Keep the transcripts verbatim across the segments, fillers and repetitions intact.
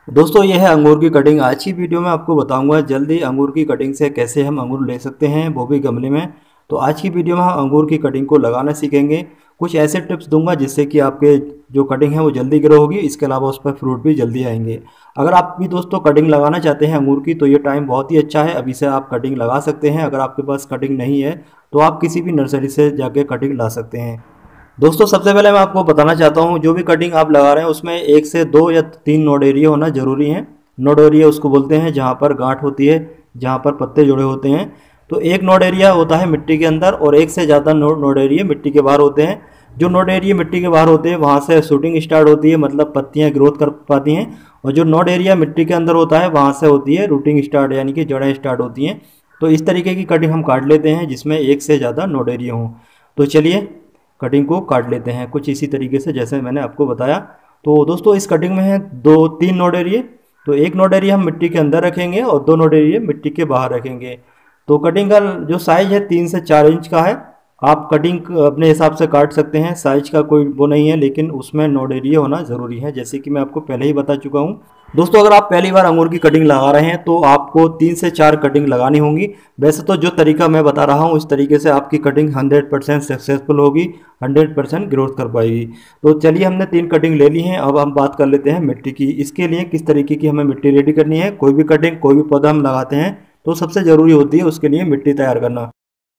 दोस्तों ये है अंगूर की कटिंग। आज की वीडियो में आपको बताऊंगा जल्दी अंगूर की कटिंग से कैसे हम अंगूर ले सकते हैं, वो भी गमले में। तो आज की वीडियो में हम अंगूर की कटिंग को लगाना सीखेंगे। कुछ ऐसे टिप्स दूंगा जिससे कि आपके जो कटिंग है वो जल्दी ग्रो होगी, इसके अलावा उस पर फ्रूट भी जल्दी आएंगे। अगर आप भी दोस्तों कटिंग लगाना चाहते हैं अंगूर की, तो ये टाइम बहुत ही अच्छा है, अभी से आप कटिंग लगा सकते हैं। अगर आपके पास कटिंग नहीं है तो आप किसी भी नर्सरी से जाके कटिंग ला सकते हैं। दोस्तों सबसे पहले मैं आपको बताना चाहता हूँ, जो भी कटिंग आप लगा रहे हैं उसमें एक से दो या तीन नोड एरिया होना जरूरी है। नोड एरिया उसको बोलते हैं जहाँ पर गांठ होती है, जहाँ पर पत्ते जुड़े होते हैं। तो एक नोड एरिया होता है मिट्टी के अंदर और एक से ज़्यादा नोड नोड एरिया मिट्टी के बाहर होते हैं। जो नोड एरिया मिट्टी के बाहर होते हैं वहाँ से शूटिंग स्टार्ट होती है, मतलब पत्तियाँ ग्रोथ कर पाती हैं। और जो नोड एरिया मिट्टी के अंदर होता है वहाँ से होती है रूटिंग स्टार्ट, यानी कि जड़ें स्टार्ट होती हैं। तो इस तरीके की कटिंग हम काट लेते हैं जिसमें एक से ज़्यादा नोड एरिया हों। तो चलिए कटिंग को काट लेते हैं कुछ इसी तरीके से जैसे मैंने आपको बताया। तो दोस्तों इस कटिंग में है दो तीन नोड एरिया। तो एक नोड एरिया हम मिट्टी के अंदर रखेंगे और दो नोड एरिया मिट्टी के बाहर रखेंगे। तो कटिंग का जो साइज है तीन से चार इंच का है। आप कटिंग अपने हिसाब से काट सकते हैं, साइज का कोई वो नहीं है, लेकिन उसमें नोड एरिया होना ज़रूरी है, जैसे कि मैं आपको पहले ही बता चुका हूँ। दोस्तों अगर आप पहली बार अंगूर की कटिंग लगा रहे हैं तो आपको तीन से चार कटिंग लगानी होंगी। वैसे तो जो तरीका मैं बता रहा हूँ इस तरीके से आपकी कटिंग हंड्रेड परसेंट सक्सेसफुल होगी, हंड्रेड परसेंट ग्रोथ कर पाएगी। तो चलिए हमने तीन कटिंग ले ली हैं, अब हम बात कर लेते हैं मिट्टी की। इसके लिए किस तरीके की हमें मिट्टी रेडी करनी है। कोई भी कटिंग कोई भी पौधा हम लगाते हैं तो सबसे ज़रूरी होती है उसके लिए मिट्टी तैयार करना।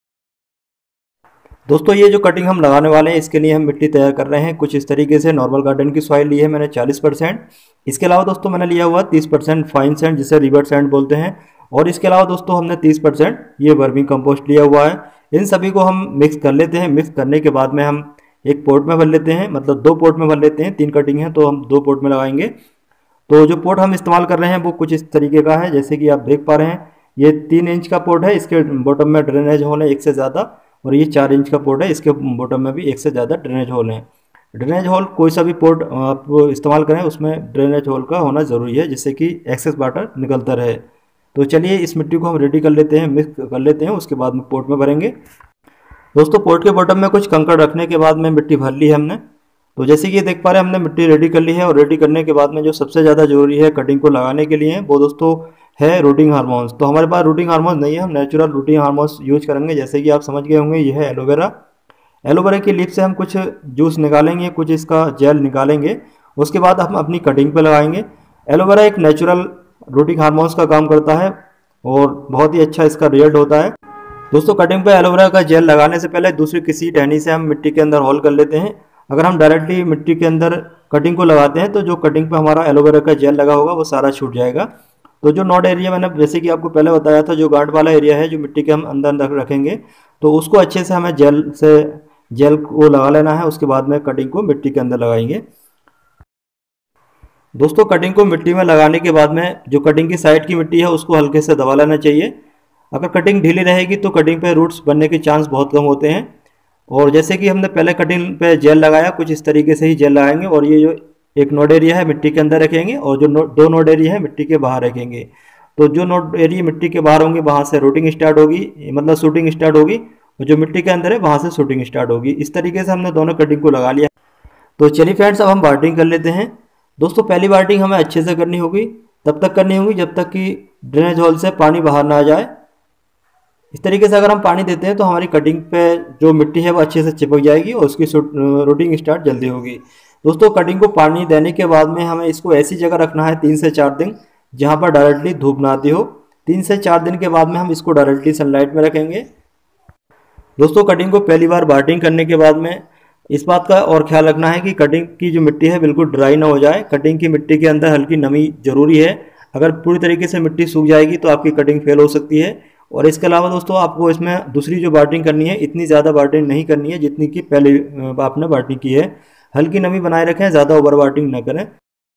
दोस्तों ये जो कटिंग हम लगाने वाले हैं इसके लिए हम मिट्टी तैयार कर रहे हैं कुछ इस तरीके से। नॉर्मल गार्डन की सॉइल ली है मैंने चालीस परसेंट। इसके अलावा दोस्तों मैंने लिया हुआ तीस परसेंट फाइन सैंड, जिसे रिवर सैंड बोलते हैं। और इसके अलावा दोस्तों हमने तीस परसेंट ये वर्मी कंपोस्ट लिया हुआ है। इन सभी को हम मिक्स कर लेते हैं। मिक्स करने के बाद में हम एक पोट में भर लेते हैं, मतलब दो पोट में भर लेते हैं। तीन कटिंग है तो हम दो पोट में लगाएंगे। तो जो पोट हम इस्तेमाल कर रहे हैं वो कुछ इस तरीके का है, जैसे कि आप देख पा रहे हैं। ये तीन इंच का पोट है, इसके बॉटम में ड्रेनेज होल है एक से ज़्यादा। और ये चार इंच का पोट है, इसके बॉटम में भी एक से ज़्यादा ड्रेनेज होल है। ड्रेनेज होल कोई सा भी पोट आप इस्तेमाल करें उसमें ड्रेनेज होल का होना ज़रूरी है, जिससे कि एक्सेस वाटर निकलता रहे। तो चलिए इस मिट्टी को हम रेडी कर लेते हैं, मिक्स कर लेते हैं, उसके बाद में पोट में भरेंगे। दोस्तों पोट के बॉटम में कुछ कंकड़ रखने के बाद में मिट्टी भर ली है हमने। तो जैसे कि ये देख पा रहे हैं हमने मिट्टी रेडी कर ली है। और रेडी करने के बाद में जो सबसे ज़्यादा जरूरी है कटिंग को लगाने के लिए वो दोस्तों है रूटिंग हार्मोन्स। तो हमारे पास रूटिंग हार्मोन्स नहीं है, हम नेचुरल रूटिंग हार्मोन्स यूज करेंगे। जैसे कि आप समझ गए होंगे ये है एलोवेरा। एलोवेरा की लीफ से हम कुछ जूस निकालेंगे, कुछ इसका जेल निकालेंगे, उसके बाद हम अपनी कटिंग पे लगाएंगे। एलोवेरा एक नेचुरल रूटिंग हार्मोन्स का काम करता है और बहुत ही अच्छा इसका रिजल्ट होता है। दोस्तों कटिंग पे एलोवेरा का जेल लगाने से पहले दूसरी किसी टहनी से हम मिट्टी के अंदर होल कर लेते हैं। अगर हम डायरेक्टली मिट्टी के अंदर कटिंग को लगाते हैं तो जो कटिंग पे हमारा एलोवेरा का जेल लगा होगा वो सारा छूट जाएगा। तो जो नोड एरिया मैंने जैसे कि आपको पहले बताया था, जो गांठ वाला एरिया है जो मिट्टी के हम अंदर अंदर रखेंगे, तो उसको अच्छे से हमें जेल से जेल को लगा लेना है। उसके बाद में कटिंग को मिट्टी के अंदर लगाएंगे। दोस्तों कटिंग को मिट्टी में लगाने के बाद में जो कटिंग की साइड की मिट्टी है उसको हल्के से दबा लेना चाहिए। अगर कटिंग ढीली रहेगी तो कटिंग पे रूट्स बनने के चांस बहुत कम होते हैं। और जैसे कि हमने पहले कटिंग पे जेल लगाया, कुछ इस तरीके से ही जेल लगाएंगे। और ये जो एक नोड एरिया है मिट्टी के अंदर रखेंगे और जो नो, दो नोड एरिया है मिट्टी के बाहर रखेंगे। तो जो नोड एरिया मिट्टी के बाहर होंगे वहाँ से रूटिंग स्टार्ट होगी, मतलब शूटिंग स्टार्ट होगी। और जो मिट्टी के अंदर है वहाँ से शूटिंग स्टार्ट होगी। इस तरीके से हमने दोनों कटिंग को लगा लिया। तो चलिए फ्रेंड्स अब हम बाल्टिंग कर लेते हैं। दोस्तों पहली बाल्टिंग हमें अच्छे से करनी होगी, तब तक करनी होगी जब तक कि ड्रेनेज होल से पानी बाहर ना आ जाए। इस तरीके से अगर हम पानी देते हैं तो हमारी कटिंग पे जो मिट्टी है वो अच्छे से चिपक जाएगी और उसकी रूटिंग स्टार्ट जल्दी होगी। दोस्तों कटिंग को पानी देने के बाद में हमें इसको ऐसी जगह रखना है तीन से चार दिन जहाँ पर डायरेक्टली धूप ना आती हो। तीन से चार दिन के बाद में हम इसको डायरेक्टली सनलाइट में रखेंगे। दोस्तों कटिंग को पहली बार बाल्टिंग करने के बाद में इस बात का और ख्याल रखना है कि कटिंग की जो मिट्टी है बिल्कुल ड्राई ना हो जाए। कटिंग की मिट्टी के अंदर हल्की नमी जरूरी है। अगर पूरी तरीके से मिट्टी सूख जाएगी तो आपकी कटिंग फेल हो सकती है। और इसके अलावा दोस्तों आपको इसमें दूसरी जो बाल्टिंग करनी है इतनी ज़्यादा बाल्टिंग नहीं करनी है जितनी कि पहले आपने बाल्टिंग की है। हल्की नमी बनाए रखें, ज़्यादा ओवर बाल्टिंग ना करें।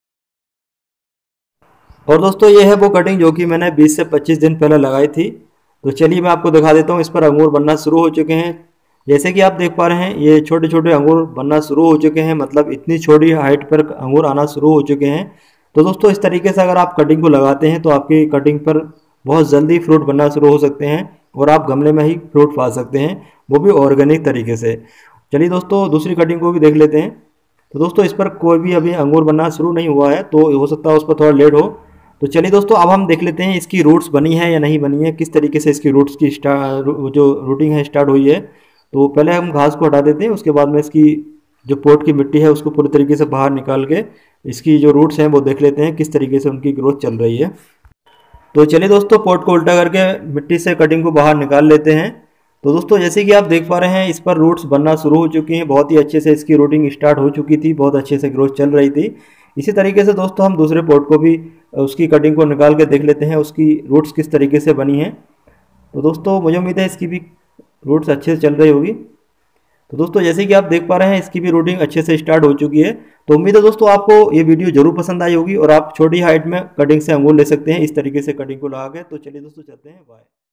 और दोस्तों ये है वो कटिंग जो कि मैंने बीस से पच्चीस दिन पहले लगाई थी। तो चलिए मैं आपको दिखा देता हूँ। इस पर अंगूर बनना शुरू हो चुके हैं, जैसे कि आप देख पा रहे हैं। ये छोटे छोटे अंगूर बनना शुरू हो चुके हैं, मतलब इतनी छोटी हाइट पर अंगूर आना शुरू हो चुके हैं। तो दोस्तों इस तरीके से अगर आप कटिंग को लगाते हैं तो आपकी कटिंग पर बहुत जल्दी फ्रूट बनना शुरू हो सकते हैं और आप गमले में ही फ्रूट पा सकते हैं, वो भी ऑर्गेनिक तरीके से। चलिए दोस्तों दूसरी कटिंग को भी देख लेते हैं। तो दोस्तों इस पर कोई भी अभी अंगूर बनना शुरू नहीं हुआ है, तो हो सकता है उस पर थोड़ा लेट हो। तो चलिए दोस्तों अब हम देख लेते हैं इसकी रूट्स बनी है या नहीं बनी है, किस तरीके से इसकी रूट्स की स्टार्ट जो रूटिंग है स्टार्ट हुई है। तो पहले हम घास को हटा देते हैं, उसके बाद में इसकी जो पोट की मिट्टी है उसको पूरी तरीके से बाहर निकाल के इसकी जो रूट्स हैं वो देख लेते हैं किस तरीके से उनकी ग्रोथ चल रही है। तो चलिए दोस्तों पोट को उल्टा करके मिट्टी से कटिंग को बाहर निकाल लेते हैं। तो दोस्तों जैसे कि आप देख पा रहे हैं इस पर रूट्स बनना शुरू हो चुकी हैं, बहुत ही अच्छे से इसकी रूटिंग स्टार्ट हो चुकी थी, बहुत अच्छे से ग्रोथ चल रही थी। इसी तरीके से दोस्तों हम दूसरे पोट को भी उसकी कटिंग को निकाल के देख लेते हैं उसकी रूट्स किस तरीके से बनी हैं। तो दोस्तों मुझे उम्मीद है इसकी भी रूट्स अच्छे से चल रही होगी। तो दोस्तों जैसे कि आप देख पा रहे हैं इसकी भी रूटिंग अच्छे से स्टार्ट हो चुकी है। तो उम्मीद है दोस्तों आपको ये वीडियो जरूर पसंद आई होगी और आप छोटी हाइट में कटिंग से अंगूर ले सकते हैं इस तरीके से कटिंग को लगा के। तो चलिए दोस्तों चलते हैं, बाय।